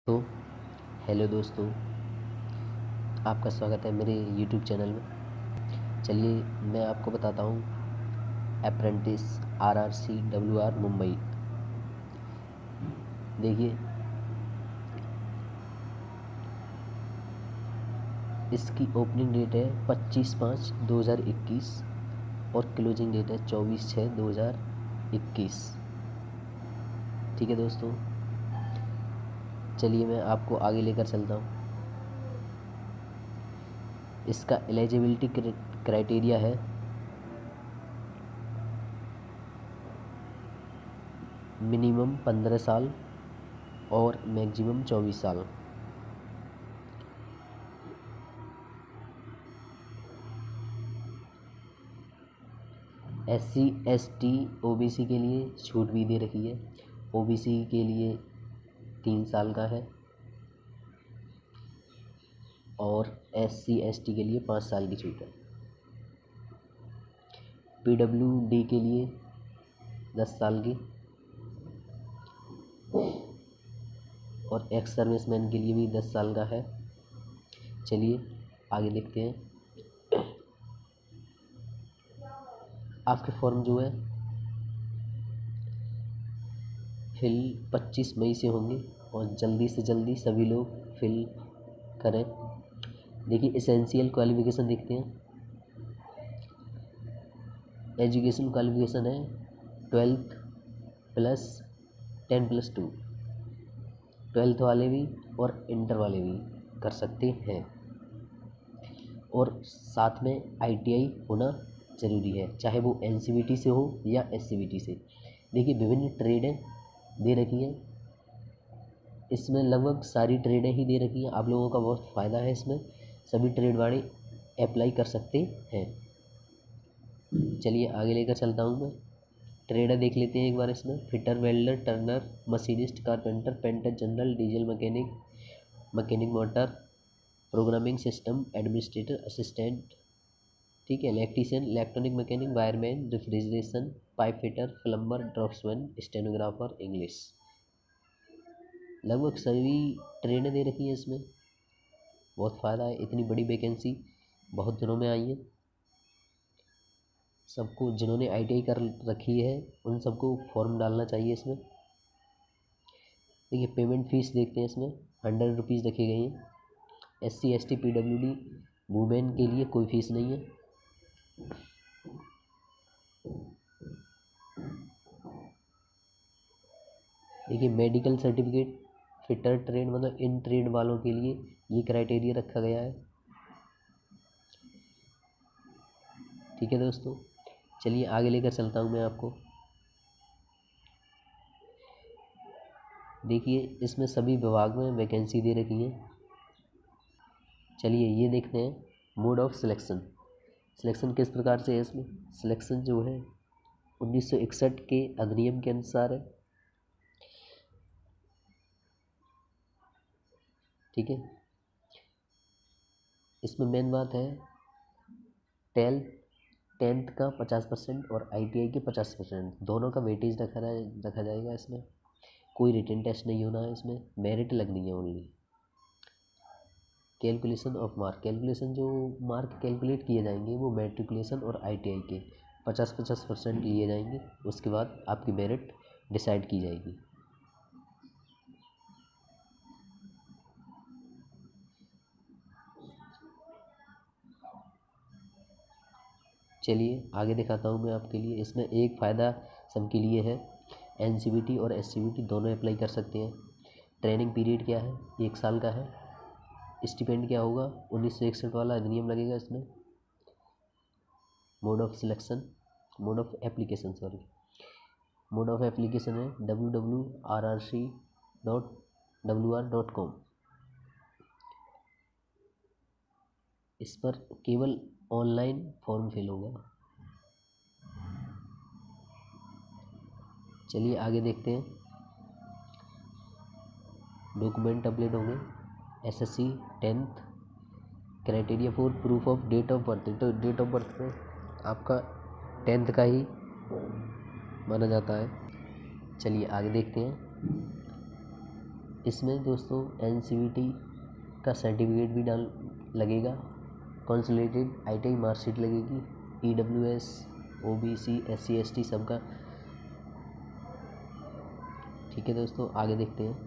तो हेलो दोस्तों, आपका स्वागत है मेरे यूट्यूब चैनल में। चलिए मैं आपको बताता हूँ अप्रेंटिस RRCWR मुंबई। देखिए, इसकी ओपनिंग डेट है 25/5/2021 और क्लोजिंग डेट है 24/6/2021। ठीक है दोस्तों, चलिए मैं आपको आगे लेकर चलता हूँ। इसका एलिजिबिलिटी क्राइटेरिया है मिनिमम 15 साल और मैक्सिमम 24 साल। SC ST OBC के लिए छूट भी दे रखी है। OBC के लिए 3 साल का है और SC ST के लिए 5 साल की छूट है। PWD के लिए 10 साल की और एक्स सर्विसमैन के लिए भी 10 साल का है। चलिए आगे देखते हैं। आपके फॉर्म जो है फिल 25 मई से होंगे और जल्दी से जल्दी सभी लोग फिल करें। देखिए, एसेंशियल क्वालिफ़िकेशन देखते हैं। एजुकेशन क्वालिफ़िकेशन है 12th प्लस 10+2। 12th वाले भी और इंटर वाले भी कर सकते हैं और साथ में ITI होना ज़रूरी है, चाहे वो NCVT से हो या SCVT से। देखिए, विभिन्न ट्रेडें दे रखी हैं, इसमें लगभग सारी ट्रेडें ही दे रखी हैं। आप लोगों का बहुत फ़ायदा है, इसमें सभी ट्रेड वाले अप्लाई कर सकते हैं। चलिए आगे लेकर चलता हूँ मैं। ट्रेडर देख लेते हैं एक बार इसमें। Fitter, welder, turner, machinist, carpenter, painter, general, diesel mechanic, mechanic motor, programming system administrator, assistant, ठीक है, electrician, electronic mechanic, wireman, refrigeration, pipe fitter, plumber, draughtsman, stenographer, English. लगभग सभी ट्रेडें दे रखी हैं इसमें। बहुत फ़ायदा है, इतनी बड़ी वैकेंसी बहुत दिनों में आई है। सबको, जिन्होंने ITI कर रखी है उन सबको फॉर्म डालना चाहिए इसमें। देखिए, पेमेंट फ़ीस देखते हैं इसमें। 100 रुपीज़ रखी गई हैं। SC ST PWD वुमेन के लिए कोई फ़ीस नहीं है। देखिए, मेडिकल सर्टिफिकेट, फिटर ट्रेड मतलब इन ट्रेड वालों के लिए ये क्राइटेरिया रखा गया है। ठीक है दोस्तों, चलिए आगे लेकर चलता हूँ मैं आपको। देखिए, इसमें सभी विभाग में वैकेंसी दे रखी है। चलिए ये देखते हैं मोड ऑफ सिलेक्शन। सिलेक्शन किस प्रकार से है इसमें। सिलेक्शन जो है 1961 के अधिनियम के अनुसार है। ठीक है, इसमें मेन बात है 10th का 50% और ITI के 50%, दोनों का वेटेज रखा जाएगा। इसमें कोई रिटन टेस्ट नहीं होना है, इसमें मेरिट लगनी है only. Calculation of mark, calculation जो मार्क कैलकुलेट किए जाएंगे वो मैट्रिकुलेशन और ITI के 50-50% लिए जाएंगे। उसके बाद आपकी मेरिट डिसाइड की जाएगी। चलिए आगे दिखाता हूँ मैं आपके लिए। इसमें एक फ़ायदा सबके लिए है, NCVT और SCVT दोनों अप्लाई कर सकते हैं। ट्रेनिंग पीरियड क्या है, 1 साल का है। स्टिपेंड क्या होगा, 1961 वाला अधिनियम लगेगा इसमें। Mode of selection, mode of application है www.rrc.wr.com। इस पर केवल ऑनलाइन फॉर्म फिल होगा। चलिए आगे देखते हैं। डॉक्यूमेंट अपलोड होंगे। SSC 10th, criteria for proof of date of birth. तो डेट ऑफ बर्थ में आपका 10th का ही माना जाता है। चलिए आगे देखते हैं। इसमें दोस्तों NCVT का सर्टिफिकेट भी लगेगा, कंसोलिडेटेड ITI मार्कशीट लगेगी, EWS OBC SC ST सबका। ठीक है दोस्तों, आगे देखते हैं।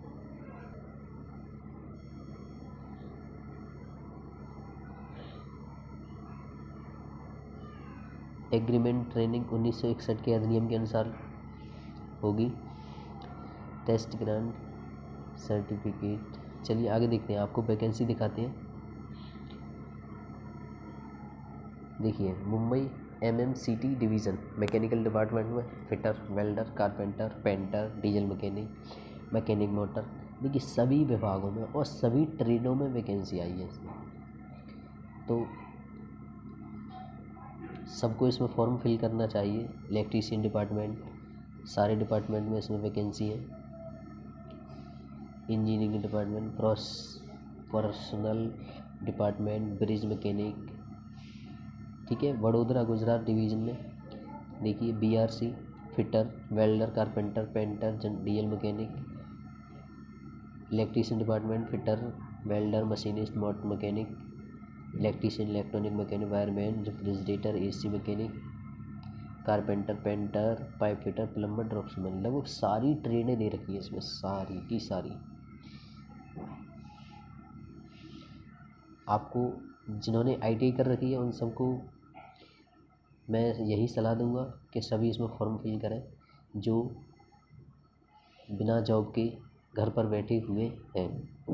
एग्रीमेंट ट्रेनिंग 1961 के अधिनियम के अनुसार होगी। Test grant certificate. चलिए आगे देखते हैं, आपको वैकेंसी दिखाते हैं। देखिए, Mumbai MMCT division mechanical department में fitter, welder, carpenter, painter, diesel mechanic, mechanic motor, देखिए सभी विभागों में और सभी ट्रेडों में वैकेंसी आई है इसमें। तो सबको इसमें फॉर्म फिल करना चाहिए। इलेक्ट्रीशियन डिपार्टमेंट, सारे डिपार्टमेंट में इसमें वैकेंसी है। Engineering department, personnel department, bridge mechanic, ठीक है। वडोदरा गुजरात डिवीज़न में देखिए BRC fitter, welder, carpenter, painter, diesel mechanic, electrician department fitter, welder, machinist, motor mechanic, electrician, electronic mechanic, wireman, refrigerator, AC mechanic, carpenter, painter, pipe fitter, plumber, draughtsman, लगभग सारी ट्रेडें दे रखी है इसमें, सारी की सारी। आपको जिन्होंने ITI कर रखी है उन सबको मैं यही सलाह दूंगा कि सभी इसमें फॉर्म फिल करें, जो बिना जॉब के घर पर बैठे हुए हैं।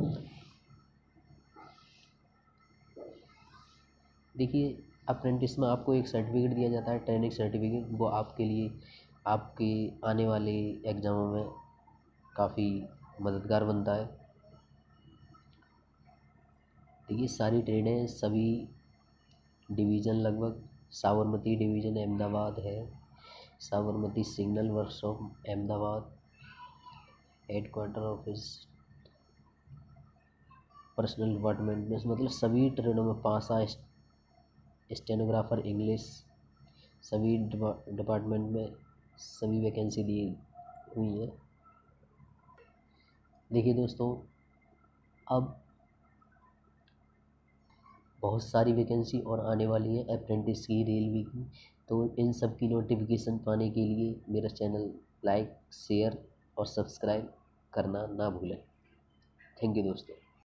देखिए, अप्रेंटिस में आपको एक सर्टिफिकेट दिया जाता है, ट्रेनिंग सर्टिफिकेट। वो आपके लिए आपके आने वाले एग्ज़ामों में काफ़ी मददगार बनता है। देखिए, सारी ट्रेडें, सभी डिवीज़न, लगभग साबरमती डिवीज़न अहमदाबाद है, Sabarmati signal workshop Ahmedabad, headquarter office personnel department में, मतलब सभी ट्रेडों में पासा, स्टेनोग्राफर इंग्लिश, सभी डिपार्टमेंट में सभी वैकेंसी दी हुई है। देखिए दोस्तों, अब बहुत सारी वैकेंसी और आने वाली है अप्रेंटिस की, रेलवे की। तो इन सब की नोटिफिकेशन पाने के लिए मेरा चैनल लाइक, शेयर और सब्सक्राइब करना ना भूलें। थैंक यू दोस्तों।